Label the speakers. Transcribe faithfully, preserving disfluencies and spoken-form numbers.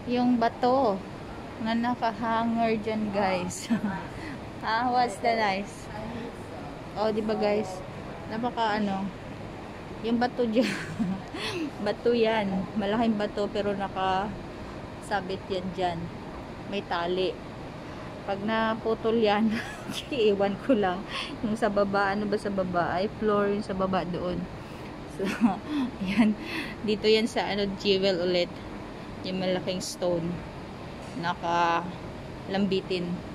Speaker 1: yung bato na naka-hanger dyan, guys. Ah, what's the nice? Oh, di ba guys? Napaka ano, yung bato dyan. Bato yan. Malaking bato pero naka-sabit yan dyan. May tali. Pag naputol yan, iiwan ko lang. Yung sa baba, ano ba sa baba? Ay, floor yung sa baba doon. So, yan. Dito yan sa ano, jewel ulit. Yung malaking stone. Naka lambitin.